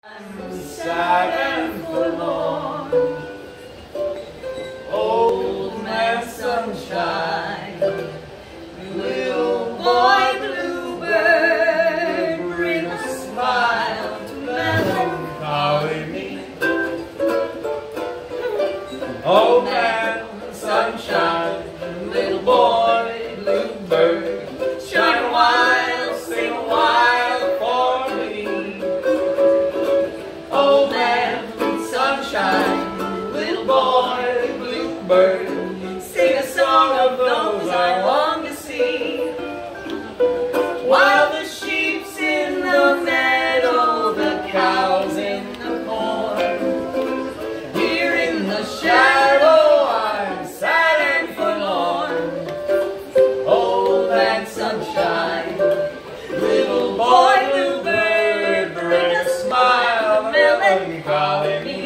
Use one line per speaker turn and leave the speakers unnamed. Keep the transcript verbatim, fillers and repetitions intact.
I'm sad and forlorn, old man sunshine, little boy Bluebird, bring a smile to melancholy me. Old man sunshine, little boy Bluebird, shine a while, sing a while for me. Old man sunshine, little boy Bluebird, sing a song of those I long to see. While the sheep's in the meadow, the cows in the corn, here in the shadow I'm sad and forlorn. Old man sunshine, little boy Bluebird, bring a smile, melancholy me.